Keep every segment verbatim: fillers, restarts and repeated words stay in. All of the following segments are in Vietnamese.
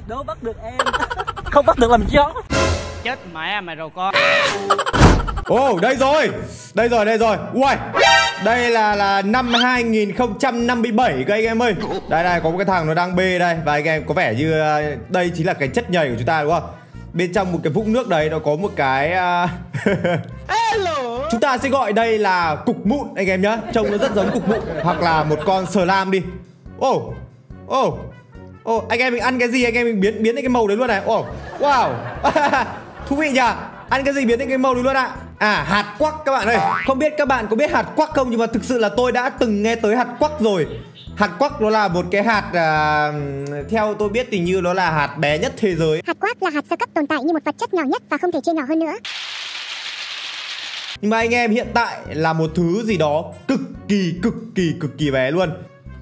Đố bắt được em. Không bắt được làm chó. Chết mẹ mày rồi con. Ồ, oh, đây rồi. Đây rồi, đây rồi. Ui, đây là là năm hai nghìn không trăm năm mươi bảy các anh em ơi. Đây đây, có một cái thằng nó đang bê đây. Và anh em có vẻ như uh, đây chính là cái chất nhầy của chúng ta đúng không? Bên trong một cái vũng nước đấy nó có một cái uh... Hello. Chúng ta sẽ gọi đây là cục mụn anh em nhá. Trông nó rất giống cục mụn. Hoặc là một con slime đi. Ồ, oh. Ồ oh. Ồ, oh, anh em mình ăn cái gì anh em mình biến biến đến cái màu đấy luôn này. Ồ, oh. Wow. Thú vị nhỉ. Ăn cái gì biến đến cái màu đấy luôn ạ. À? à, hạt quắc các bạn ơi. Không biết các bạn có biết hạt quắc không, nhưng mà thực sự là tôi đã từng nghe tới hạt quắc rồi. Hạt quắc nó là một cái hạt à, theo tôi biết thì như nó là hạt bé nhất thế giới. Hạt quắc là hạt sơ cấp tồn tại như một vật chất nhỏ nhất và không thể chia nhỏ hơn nữa. Nhưng mà anh em, hiện tại là một thứ gì đó cực kỳ cực kỳ cực kỳ bé luôn.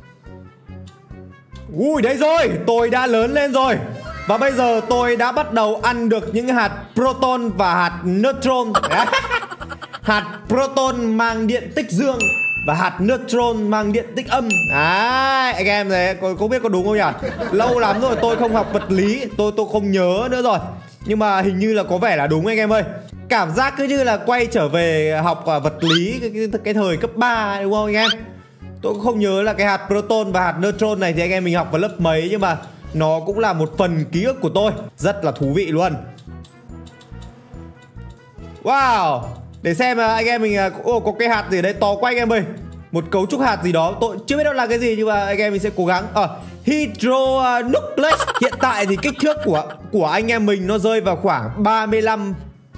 Ui, đây rồi, tôi đã lớn lên rồi. Và bây giờ tôi đã bắt đầu ăn được những hạt proton và hạt neutron. Hạt proton mang điện tích dương và hạt neutron mang điện tích âm. Đấy, anh em này, có, có biết có đúng không nhỉ? Lâu lắm rồi tôi không học vật lý, tôi tôi không nhớ nữa rồi. Nhưng mà hình như là có vẻ là đúng anh em ơi. Cảm giác cứ như là quay trở về học vật lý cái, cái, cái thời cấp ba đúng không anh em? Tôi cũng không nhớ là cái hạt proton và hạt neutron này thì anh em mình học vào lớp mấy, nhưng mà nó cũng là một phần ký ức của tôi. Rất là thú vị luôn. Wow. Để xem anh em mình. Ô, có cái hạt gì ở đây to quá anh em ơi. Một cấu trúc hạt gì đó, tôi chưa biết đâu là cái gì, nhưng mà anh em mình sẽ cố gắng. Ờ, à, hydronucleus. Hiện tại thì kích thước của của anh em mình nó rơi vào khoảng ba mươi lăm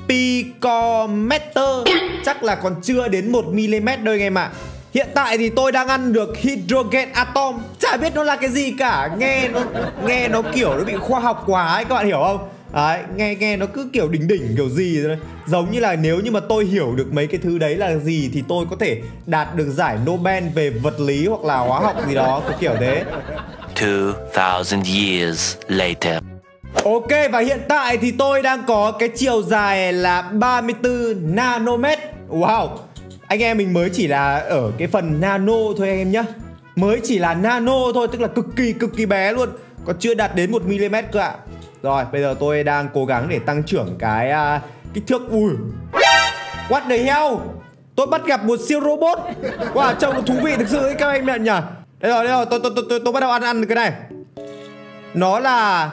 picometer. Chắc là còn chưa đến một mi-li-mét đâu anh em ạ. à. Hiện tại thì tôi đang ăn được hydrogen atom. Chả biết nó là cái gì cả. Nghe nó nghe nó kiểu nó bị khoa học quá ấy, các bạn hiểu không? Đấy, nghe nghe nó cứ kiểu đỉnh đỉnh kiểu gì rồi. Giống như là nếu như mà tôi hiểu được mấy cái thứ đấy là gì thì tôi có thể đạt được giải Nobel về vật lý hoặc là hóa học gì đó, cái kiểu thế. two thousand years later. Ok, và hiện tại thì tôi đang có cái chiều dài là ba mươi tư nanomet. Wow. Anh em mình mới chỉ là ở cái phần nano thôi anh em nhá. Mới chỉ là nano thôi, tức là cực kỳ cực kỳ bé luôn. Còn chưa đạt đến một mi-li-mét cơ ạ. Rồi, bây giờ tôi đang cố gắng để tăng trưởng cái uh, kích thước. Ui, what the hell. Tôi bắt gặp một siêu robot. Wow, trông nó thú vị thực sự ấy các anh nhận nhỉ. Đây rồi, đây rồi, tôi, tôi, tôi, tôi, tôi bắt đầu ăn ăn cái này. Nó là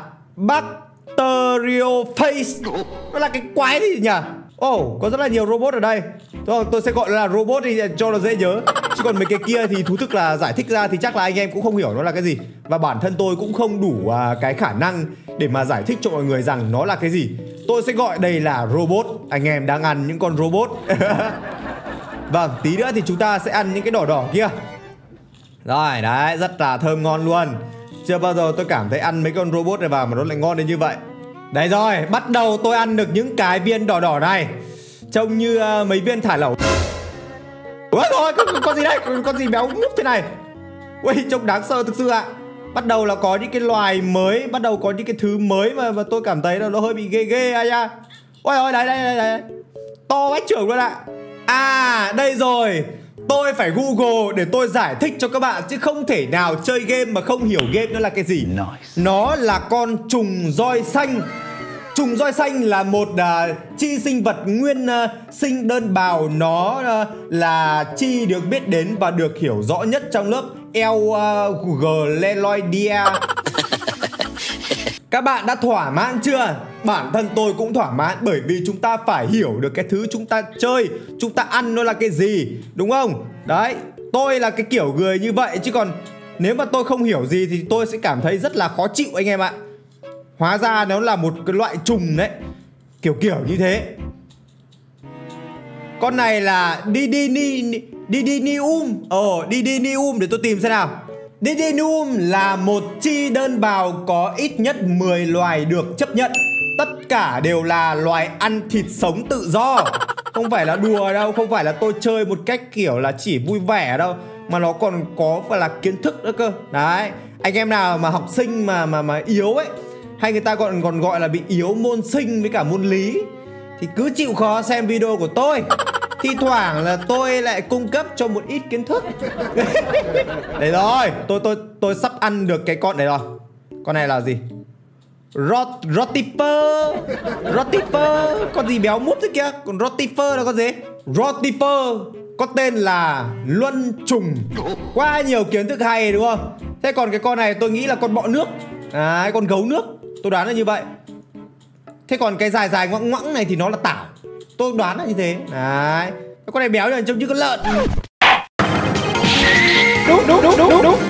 Bacteriophage. Nó là cái quái gì nhỉ? Ồ, oh, có rất là nhiều robot ở đây. Thôi, tôi sẽ gọi là robot đi cho nó dễ nhớ. Chứ còn mấy cái kia thì thú thực là giải thích ra thì chắc là anh em cũng không hiểu nó là cái gì. Và bản thân tôi cũng không đủ uh, cái khả năng để mà giải thích cho mọi người rằng nó là cái gì. Tôi sẽ gọi đây là robot. Anh em đang ăn những con robot. Vâng, tí nữa thì chúng ta sẽ ăn những cái đỏ đỏ kia. Rồi, đấy, rất là thơm ngon luôn. Chưa bao giờ tôi cảm thấy ăn mấy con robot này vào mà nó lại ngon đến như vậy. Đấy rồi, bắt đầu tôi ăn được những cái viên đỏ đỏ này. Trông như uh, mấy viên thả lẩu. Ủa rồi, con, con gì đây? Con, con gì béo ngúp thế này? Ui, trông đáng sợ thực sự ạ. Bắt đầu là có những cái loài mới, bắt đầu có những cái thứ mới mà, mà tôi cảm thấy là nó hơi bị ghê ghê ai nha. Ôi ôi, đấy, đây, đây, đây. To bách trưởng luôn ạ. À, đây rồi. Tôi phải Google để tôi giải thích cho các bạn, chứ không thể nào chơi game mà không hiểu game nó là cái gì. Nice. Nó là con trùng roi xanh. Trùng roi xanh là một uh, chi sinh vật nguyên uh, sinh đơn bào. Nó uh, là chi được biết đến và được hiểu rõ nhất trong lớp Eugaleloidea. Các bạn đã thỏa mãn chưa? Bản thân tôi cũng thỏa mãn, bởi vì chúng ta phải hiểu được cái thứ chúng ta chơi, chúng ta ăn nó là cái gì, đúng không? Đấy, tôi là cái kiểu người như vậy, chứ còn nếu mà tôi không hiểu gì thì tôi sẽ cảm thấy rất là khó chịu anh em ạ. Hóa ra nó là một cái loại trùng đấy, kiểu kiểu như thế. Con này là Didinium. Didinium. Ồ, Didinium, để tôi tìm xem nào. Didinium là một chi đơn bào có ít nhất mười loài được chấp nhận. Tất cả đều là loài ăn thịt sống tự do. Không phải là đùa đâu, không phải là tôi chơi một cách kiểu là chỉ vui vẻ đâu, mà nó còn có phải là kiến thức nữa cơ. Đấy, anh em nào mà học sinh mà mà mà yếu ấy, hay người ta còn còn gọi là bị yếu môn sinh với cả môn lý, thì cứ chịu khó xem video của tôi. Thi thoảng là tôi lại cung cấp cho một ít kiến thức. Đấy rồi, tôi tôi tôi sắp ăn được cái con này rồi. Con này là gì? Rot, Rotifer Rotifer. Con gì béo múp thế kia. Còn Rotifer là con gì? Rotifer có tên là luân trùng. Quá nhiều kiến thức hay đúng không? Thế còn cái con này tôi nghĩ là con bọ nước. Đấy, con gấu nước. Tôi đoán là như vậy. Thế còn cái dài dài ngoẵng ngoẵng này thì nó là tảo. Tôi đoán là như thế. Đấy. Cái con này béo này trông như con lợn. Đúng đúng đúng đúng đúng.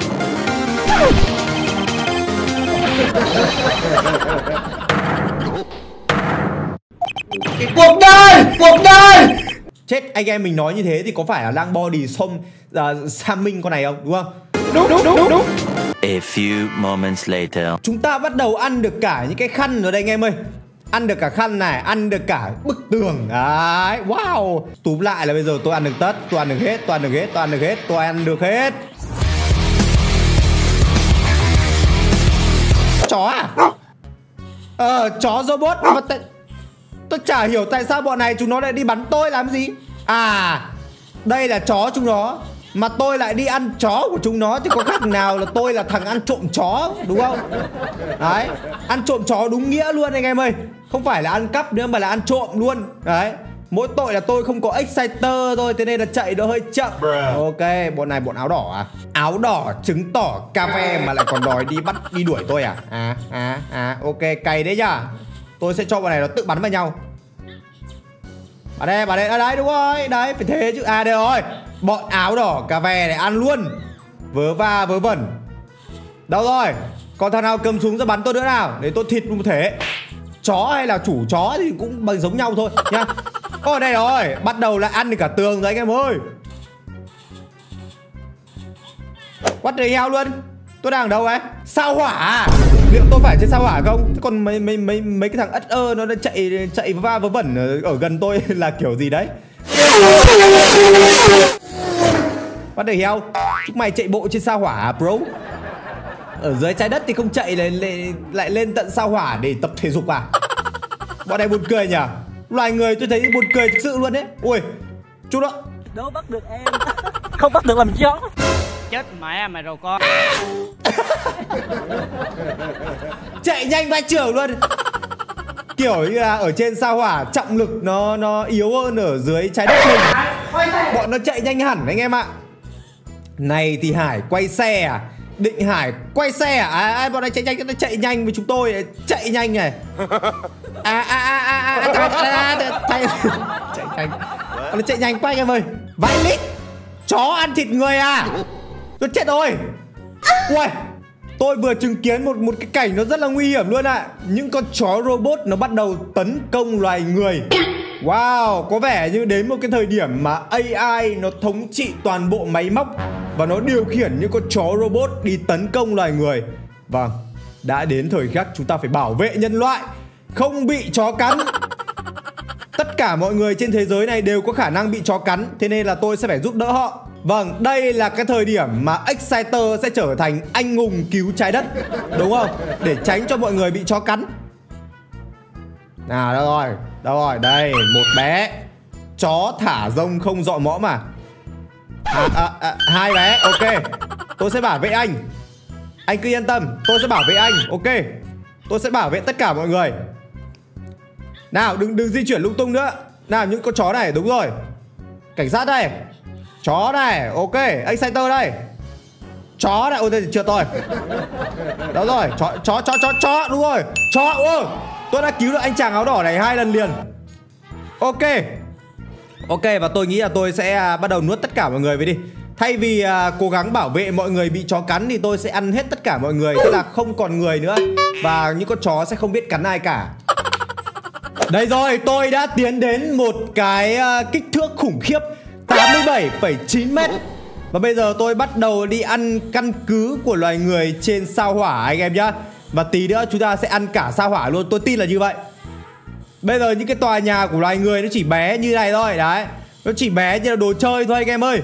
Cái cuộc đời, cuộc đời. Chết, anh em mình nói như thế thì có phải là đang body xông uh, Sam Minh con này không? Đúng không? Đúng đúng đúng đúng đúng. A few moments later. Chúng ta bắt đầu ăn được cả những cái khăn rồi đây anh em ơi. Ăn được cả khăn này, ăn được cả bức tường. Đấy, wow. Túm lại là bây giờ tôi ăn được tất. Tôi ăn được hết, tôi ăn được hết, tôi ăn được hết, tôi ăn được hết. Chó à? Ờ, chó robot. Mà tại... tôi chả hiểu tại sao bọn này chúng nó lại đi bắn tôi làm gì. À, đây là chó chúng nó, mà tôi lại đi ăn chó của chúng nó. Thì có khác nào là tôi là thằng ăn trộm chó, đúng không? Đấy, ăn trộm chó đúng nghĩa luôn anh em ơi. Không phải là ăn cắp nữa mà là ăn trộm luôn. Đấy, mỗi tội là tôi không có exciter thôi, thế nên là chạy nó hơi chậm. Ok, bọn này bọn áo đỏ à? Áo đỏ chứng tỏ cà phê mà lại còn đòi đi bắt đi đuổi tôi à? À, à, à, ok, cày đấy nhá. Tôi sẽ cho bọn này nó tự bắn vào nhau. Bà đây, bà đây, à, đấy đúng rồi. Đấy, phải thế chứ. À đây rồi. Bọn áo đỏ cà ve này ăn luôn. Vớ va vớ vẩn. Đâu rồi? Còn thằng nào cầm súng ra bắn tôi nữa nào? Để tôi thịt một thể. Chó hay là chủ chó thì cũng bằng giống nhau thôi nhá. Ôi đây rồi. Bắt đầu lại ăn được cả tường rồi anh em ơi. What the hell luôn. Tôi đang ở đâu ấy? Sao hỏa à? Liệu tôi phải trên sao hỏa không? Thế còn mấy mấy mấy mấy cái thằng ất ơ nó đã chạy chạy va vớ vẩn ở, ở gần tôi là kiểu gì đấy? What the hell? Chúng mày chạy bộ trên sao hỏa à, bro? Ở dưới trái đất thì không chạy lại, lại, lại lên tận sao hỏa để tập thể dục à? Bọn này buồn cười nhỉ? Loài người tôi thấy buồn cười thực sự luôn đấy. Ui, chú đó. Đâu bắt được em. Không bắt được làm chó. Chết mẹ mày rồi con. Chạy nhanh vai trưởng luôn. Kiểu như là ở trên sao hỏa trọng lực nó nó yếu hơn ở dưới trái đất mình. Bọn nó chạy nhanh hẳn anh em ạ. Này thì Hải quay xe à? Định Hải quay xe à? À, à bọn này chạy nhanh, nó chạy nhanh với chúng tôi. Chạy nhanh này. À à à à à chạy nhanh. Nó chạy nhanh quá anh em ơi. Vãi lít. Chó ăn thịt người à? Tôi chết rồi. Ui, tôi vừa chứng kiến một một cái cảnh nó rất là nguy hiểm luôn ạ. À. Những con chó robot nó bắt đầu tấn công loài người. Wow, có vẻ như đến một cái thời điểm mà a i nó thống trị toàn bộ máy móc và nó điều khiển những con chó robot đi tấn công loài người. Vâng, đã đến thời khắc chúng ta phải bảo vệ nhân loại không bị chó cắn. Tất cả mọi người trên thế giới này đều có khả năng bị chó cắn, thế nên là tôi sẽ phải giúp đỡ họ. Vâng, đây là cái thời điểm mà Exciter sẽ trở thành anh hùng cứu trái đất, đúng không? Để tránh cho mọi người bị chó cắn. Nào, đâu rồi, đâu rồi, đây, một bé. Chó thả rông không dọ mõm mà. À, à, à, hai bé, ok. Tôi sẽ bảo vệ anh. Anh cứ yên tâm, tôi sẽ bảo vệ anh, ok. Tôi sẽ bảo vệ tất cả mọi người. Nào, đừng đừng di chuyển lung tung nữa. Nào, những con chó này, đúng rồi. Cảnh sát đây. Chó này, ok, Exciter đây. Chó này, ôi đây trượt rồi. Đó rồi, chó, chó, chó, chó, chó, đúng rồi. Chó, ôi, tôi đã cứu được anh chàng áo đỏ này hai lần liền. Ok. Ok, và tôi nghĩ là tôi sẽ bắt đầu nuốt tất cả mọi người về đi. Thay vì uh, cố gắng bảo vệ mọi người bị chó cắn thì tôi sẽ ăn hết tất cả mọi người. Thế là không còn người nữa. Và những con chó sẽ không biết cắn ai cả. Đây rồi, tôi đã tiến đến một cái uh, kích thước khủng khiếp tám mươi bảy phẩy chín mét. Và bây giờ tôi bắt đầu đi ăn căn cứ của loài người trên sao hỏa anh em nhá. Và tí nữa chúng ta sẽ ăn cả sao hỏa luôn, tôi tin là như vậy. Bây giờ những cái tòa nhà của loài người nó chỉ bé như này thôi, đấy. Nó chỉ bé như là đồ chơi thôi anh em ơi.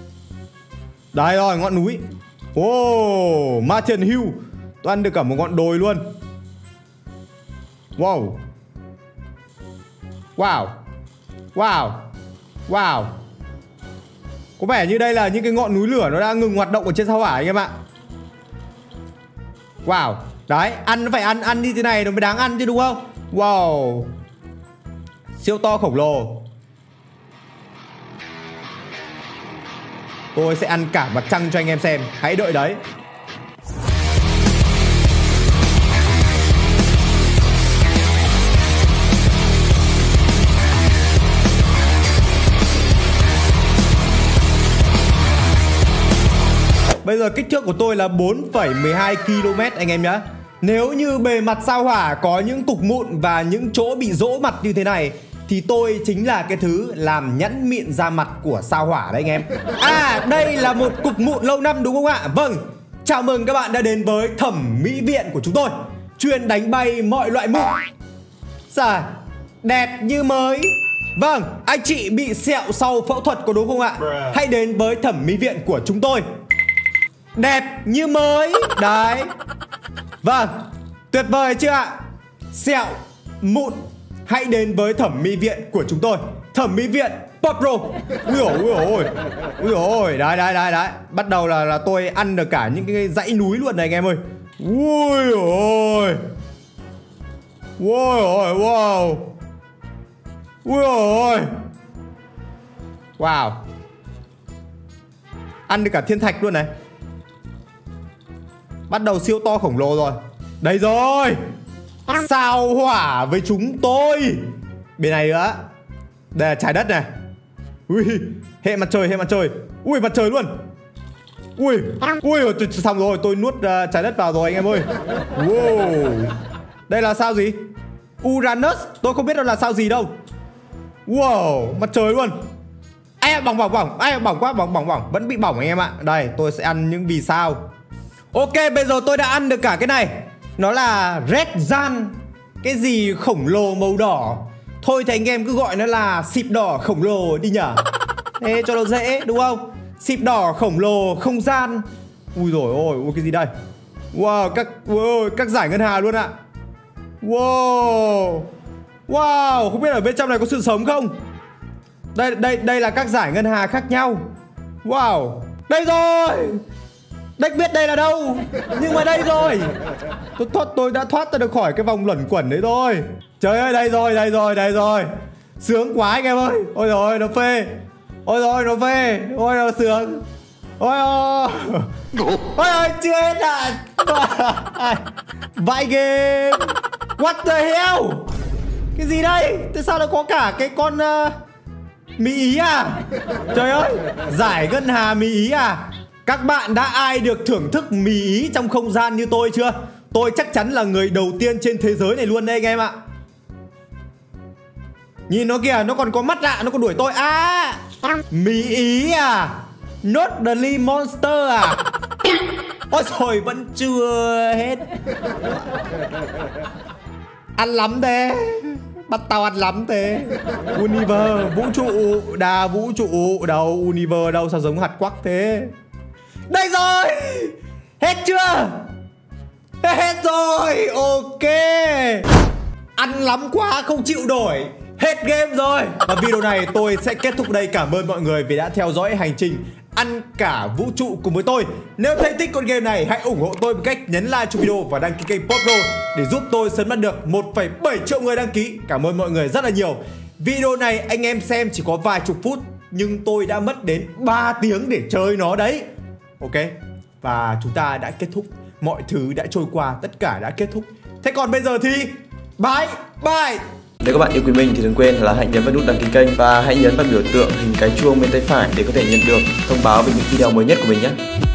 Đây rồi, ngọn núi. Wow, Martian Hill. Tôi ăn được cả một ngọn đồi luôn. Wow. Wow. Wow. Wow. Có vẻ như đây là những cái ngọn núi lửa nó đang ngừng hoạt động ở trên sao hỏa anh em ạ. Wow. Đấy, ăn nó phải ăn ăn như thế này nó mới đáng ăn chứ đúng không? Wow. Siêu to khổng lồ. Tôi sẽ ăn cả mặt trăng cho anh em xem. Hãy đợi đấy. Bây giờ kích thước của tôi là bốn phẩy mười hai ki lô mét anh em nhé. Nếu như bề mặt sao hỏa có những cục mụn và những chỗ bị rỗ mặt như thế này thì tôi chính là cái thứ làm nhẵn mịn da mặt của sao hỏa đấy anh em. À, đây là một cục mụn lâu năm đúng không ạ? Vâng, chào mừng các bạn đã đến với thẩm mỹ viện của chúng tôi, chuyên đánh bay mọi loại mụn. Sao? Đẹp như mới. Vâng, anh chị bị sẹo sau phẫu thuật có đúng không ạ? Hãy đến với thẩm mỹ viện của chúng tôi. Đẹp như mới. Đấy. Vâng, tuyệt vời chưa ạ? Sẹo, mụn, hãy đến với thẩm mỹ viện của chúng tôi. Thẩm mỹ viện Popro. Ui dồi ôi ôi. Ui dồi ôi. Đấy đấy đấy đấy. Bắt đầu là là tôi ăn được cả những cái dãy núi luôn này anh em ơi. Ui dồi ôi. Ui ôi wow. Ui ôi. Wow. Ăn được cả thiên thạch luôn này. Bắt đầu siêu to khổng lồ rồi. Đây rồi. Sao hỏa với chúng tôi. Bên này nữa. Đây là trái đất này. Ui, hệ mặt trời, hệ mặt trời. Ui, mặt trời luôn. Ui, ui, xong rồi, tôi nuốt uh, trái đất vào rồi anh em ơi. Wow. Đây là sao gì? Uranus, tôi không biết đâu là sao gì đâu. Wow, mặt trời luôn. Ai bỏng bỏng bỏng, ai bỏng quá, bỏng bỏng bỏng, vẫn bị bỏng anh em ạ. Đây, tôi sẽ ăn những vì sao. Ok, bây giờ tôi đã ăn được cả cái này. Nó là Red Giant. Cái gì khổng lồ màu đỏ. Thôi thì anh em cứ gọi nó là xịp đỏ khổng lồ đi nhở. Thế cho nó dễ đúng không? Xịp đỏ khổng lồ không gian. Ui dồi ôi, ui cái gì đây? Wow, các, wow, các giải ngân hà luôn ạ. Wow. Wow, không biết ở bên trong này có sự sống không? Đây, đây, đây là các giải ngân hà khác nhau. Wow. Đây rồi. Đếch biết đây là đâu. Nhưng mà đây rồi. Tôi thoát, tôi đã thoát ra được khỏi cái vòng luẩn quẩn đấy rồi. Trời ơi, đây rồi, đây rồi, đây rồi. Sướng quá anh em ơi. Ôi rồi nó phê. Ôi rồi nó phê. Ôi nó sướng. Ôi ôi. Ôi ôi, chưa hết à. Vãi game. What the hell. Cái gì đây? Tại sao nó có cả cái con uh, Mỹ Ý à? Trời ơi. Giải ngân hà Mỹ Ý à? Các bạn đã ai được thưởng thức mì Ý trong không gian như tôi chưa? Tôi chắc chắn là người đầu tiên trên thế giới này luôn đấy anh em ạ. Nhìn nó kìa, nó còn có mắt ạ, nó còn đuổi tôi. À, mì Ý à? Not the Lee Monster à? Ôi trời, vẫn chưa hết. Ăn lắm thế. Bắt tao ăn lắm thế. Universe, vũ trụ, đà vũ trụ. Đâu, Universe đâu, sao giống hạt quắc thế? Đây rồi. Hết chưa? Hết rồi. Ok. Ăn lắm quá không chịu nổi. Hết game rồi. Và video này tôi sẽ kết thúc đây. Cảm ơn mọi người vì đã theo dõi hành trình ăn cả vũ trụ cùng với tôi. Nếu thấy thích con game này, hãy ủng hộ tôi bằng cách nhấn like cho video và đăng ký kênh Popro để giúp tôi sớm đạt được một phẩy bảy triệu người đăng ký. Cảm ơn mọi người rất là nhiều. Video này anh em xem chỉ có vài chục phút, nhưng tôi đã mất đến ba tiếng để chơi nó đấy. Ok. Và chúng ta đã kết thúc. Mọi thứ đã trôi qua, tất cả đã kết thúc. Thế còn bây giờ thì bye bye. Nếu các bạn yêu quý mình thì đừng quên là hãy nhấn vào nút đăng ký kênh và hãy nhấn vào biểu tượng hình cái chuông bên tay phải để có thể nhận được thông báo về những video mới nhất của mình nhé.